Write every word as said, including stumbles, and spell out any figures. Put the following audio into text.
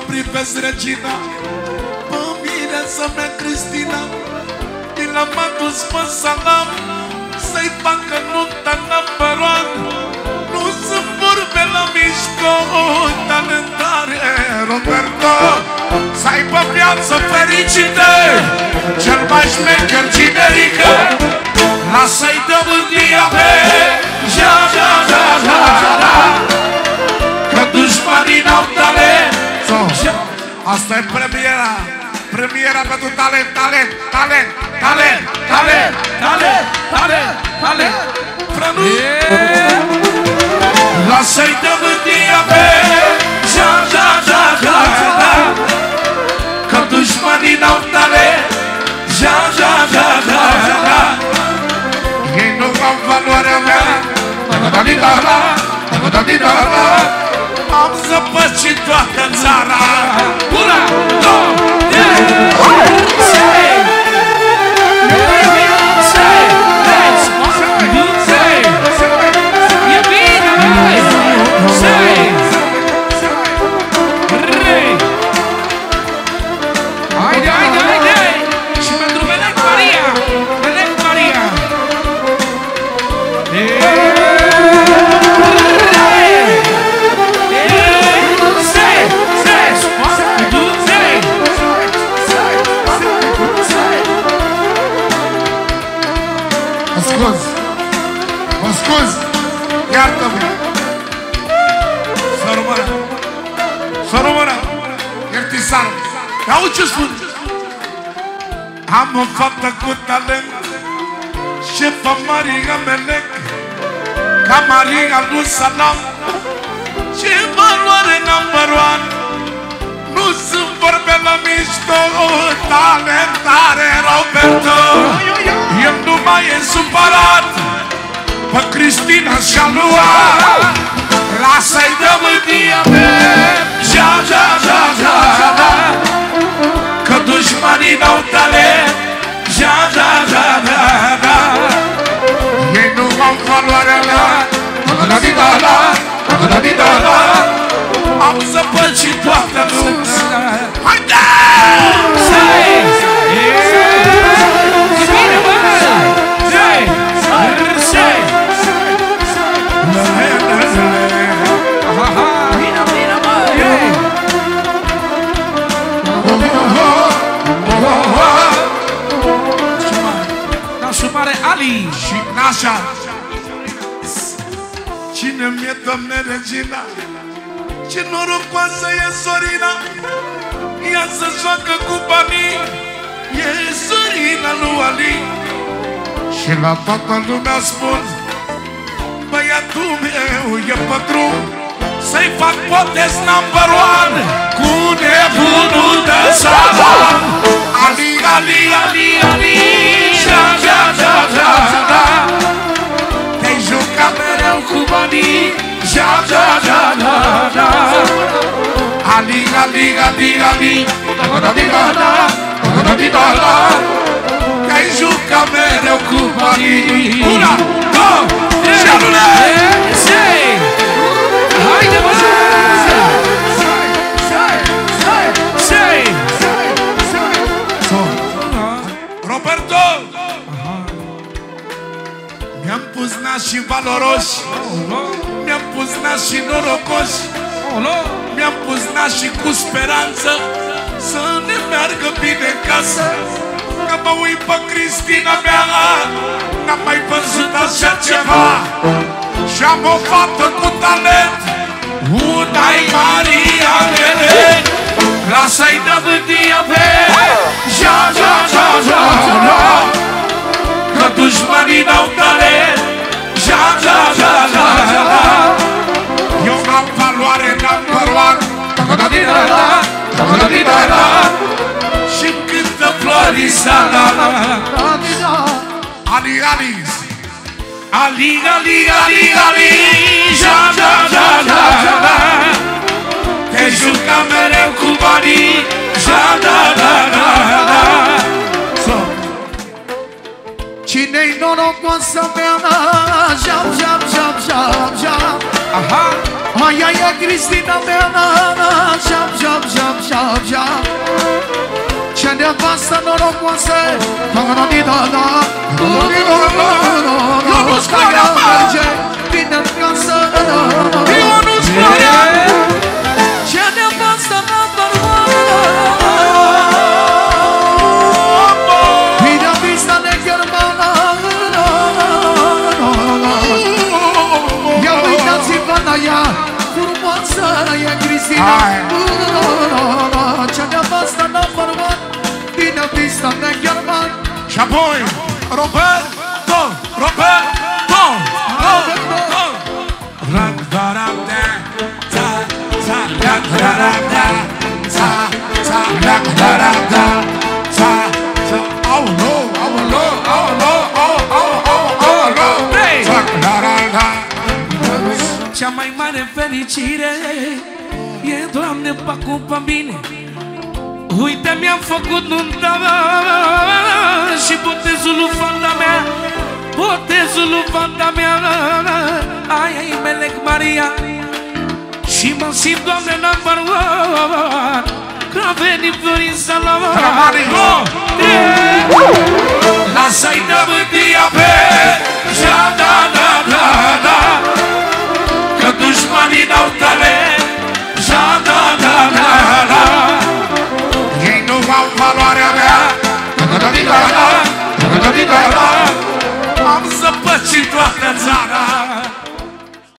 privesc regina, pe mine să mea Cristina, mi l-am adus pe salam, să-i facă nunta number one. Nu sunt vorbe la mișto, talentare Roberto, să aibă viață fericită, cel mai șmecher generică. Lasă-i dă mândria pe ja, ja, ja, ja, ja, că dușmanii n-au talent. Asta e premiera, premiera pentru talent, talent, talent, talent, talent, talent, talent, talent. Lasă-i dă mândria pe ja, ja, ja, ja, ja, că dușmanii n-au talent. Ja, ja, ja, ja, ja, ei nu au valoarea mea. Am zăpăcit toată țara. Una, două, trei. Haide, haide, haide. Și pentru Belec Maria, Belec Maria. Mă scuz, mă scuz, iartă-mă. Să rămână, să rămână, iertisană. Auzi ce spun? Am o fată cu talent, șefa Maria Melec, ca Maria lui Salam, ce valoare number one. Nu sunt vorbe la mișto, talentare Roberto. El nu mai e supărat, pe Cristina și-a luat. Lasă-i dă mândria pe ja, ja, ja, ja, ja, că dușmanii n-au talent. Ja, ja, ja, ja, ja, ei nu au valoarea mea. Am zăpăcit toată lumea. Haide! Nașul mare Ali și Nașa. Cine mi-e, Doamne, regina? Ce norocoasă e Sorina, ea să joacă cu banii. E Sorina lui Ali. Și la toată lumea spun, băiatul meu e pe drum să-i fac potez number one cu nebunul de salam. Ali, Ali, Ali, Ali, ja, ja, ja, ja, ja, te-ai jucat mereu cu banii. Ja, ja, ja, ja, ja, Ali, Ali, Ali, Ali, te-ai jucat mereu cu banii. Una, două, și alune! Haide, mă! Roberto! Mi-am pus nașii valoroși, mi-am pus nașii norocoși, mi-am pus nașii cu speranță să ne meargă bine în casă. Că mă uit pe Cristina mea, n-am mai văzut așa ceva. Și-am o fată cu talent, una-i Maria Melec. Lasă-i dă mândria pe ja, ja, ja, ja, ja, că dușmanii n-au talent. Ja, ja, ja, ja, ja, eu n-am valoare number one. Și-mi cântă Florisana. Ali, Ali, Ali, Ali, Ali, Ali, ja, ja, ja, ja, ja, te juca mereu cu banii. Ja, da, da, da, da. Cine-i norocoasă mea? Jam, jam, jam, jam, jam. Aha. Aia e Cristina mea, șap, șap, șap, șap, șap. Ce nevastă norocoasă, da-da-da-da-da, Ionuț Florea, mă! bine în casă, Ionuț Florea! ce nevastă number one, bine vista negermană. Ia uitați-vă la ea, frumoasă e Cristina. Ce nevastă number one, bine vista negermană. Și apoi, Roberto, Roberto, Roberto. Ra-da-ra-da, ta, ta, ra-da-ra-da, ta, ta, ra-da-ra-da, ta, ta. Aolo, aolo, aolo, aolo, aolo, aolo, ra-da-ra-da. Cea mai mare fericire e, Doamne, fac-o pe mine. Uite, mi-am făcut nunta și botezul lui fata mea, botezul lui fata mea, ai Melec Maria. Și mă simt, Doamne, number one, că a venit Florin Salama. Lasă-i dă bătia pe ja, da, da, da, da. Că dușmanii n-au talent, ja, da, da, da, da. Ei nu au valoarea mea, am zăpăcit toată țara.